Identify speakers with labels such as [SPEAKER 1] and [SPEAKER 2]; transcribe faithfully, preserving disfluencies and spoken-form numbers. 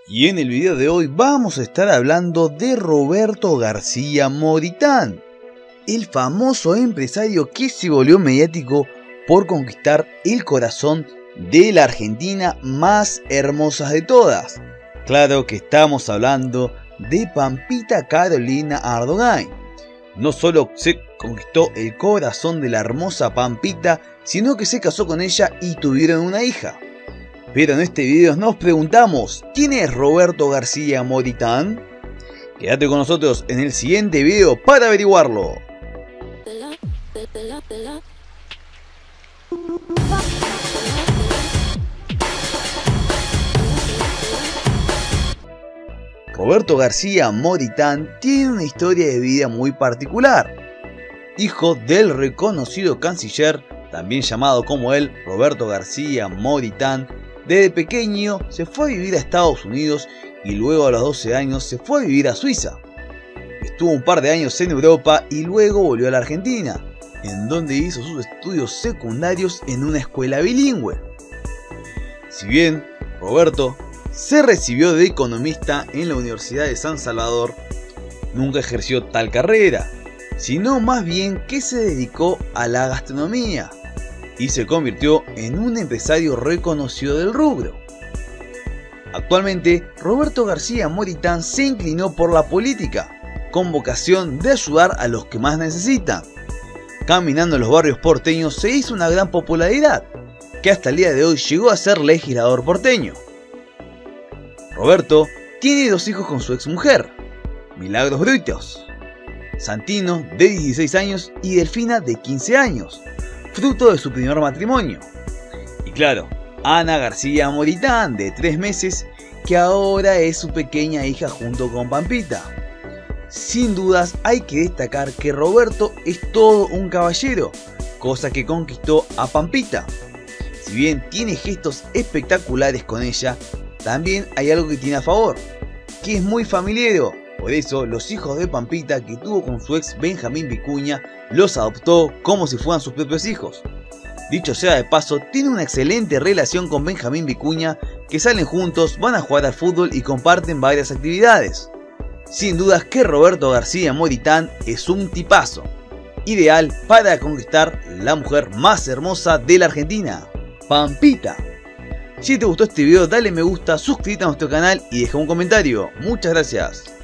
[SPEAKER 1] Y en el video de hoy vamos a estar hablando de Roberto García Moritán, el famoso empresario que se volvió mediático por conquistar el corazón de la Argentina más hermosa de todas. Claro que estamos hablando de Pampita Carolina Ardogain. No solo se conquistó el corazón de la hermosa Pampita, sino que se casó con ella y tuvieron una hija. Pero en este video nos preguntamos, ¿quién es Roberto García Moritán? Quédate con nosotros en el siguiente video para averiguarlo. Roberto García Moritán tiene una historia de vida muy particular. Hijo del reconocido canciller, también llamado como él, Roberto García Moritán, desde pequeño se fue a vivir a Estados Unidos y luego a los doce años se fue a vivir a Suiza. Estuvo un par de años en Europa y luego volvió a la Argentina, en donde hizo sus estudios secundarios en una escuela bilingüe. Si bien Roberto se recibió de economista en la Universidad de San Salvador, nunca ejerció tal carrera, sino más bien que se dedicó a la gastronomía y se convirtió en un empresario reconocido del rubro. Actualmente, Roberto García Moritán se inclinó por la política, con vocación de ayudar a los que más necesitan. Caminando en los barrios porteños se hizo una gran popularidad, que hasta el día de hoy llegó a ser legislador porteño. Roberto tiene dos hijos con su exmujer, Milagros Bruitos, Santino de dieciséis años y Delfina de quince años, fruto de su primer matrimonio. Y claro, Ana García Moritán de tres meses, que ahora es su pequeña hija junto con Pampita. Sin dudas hay que destacar que Roberto es todo un caballero, cosa que conquistó a Pampita. Si bien tiene gestos espectaculares con ella, también hay algo que tiene a favor, que es muy familiero. Por eso los hijos de Pampita que tuvo con su ex Benjamín Vicuña los adoptó como si fueran sus propios hijos. Dicho sea de paso, tiene una excelente relación con Benjamín Vicuña, que salen juntos, van a jugar al fútbol y comparten varias actividades. Sin dudas que Roberto García Moritán es un tipazo, ideal para conquistar la mujer más hermosa de la Argentina, Pampita. Si te gustó este video dale me gusta, suscríbete a nuestro canal y deja un comentario. Muchas gracias.